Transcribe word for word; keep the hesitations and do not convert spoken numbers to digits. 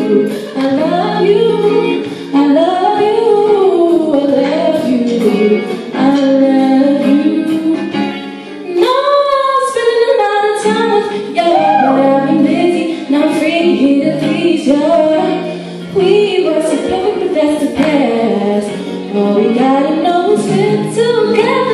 I love you, I love you, I love you, I love you. No, I'm spending a lot of time with you, but I've been busy, not free here to please you. We were so perfect, but that's the past. All we gotta know is we're together.